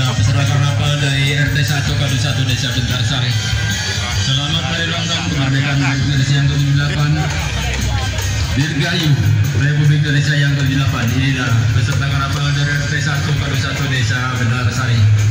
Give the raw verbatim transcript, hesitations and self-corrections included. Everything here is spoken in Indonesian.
peserta karnaval dari R T satu K D satu Desa Bentarsari. Selamat hari ulang tahun kemerdekaan Republik Indonesia yang ke tujuh puluh delapan. Dirgayu Republik Indonesia yang ke tujuh puluh delapan. Inilah peserta karnaval dari R T satu K D satu Desa Bentarsari.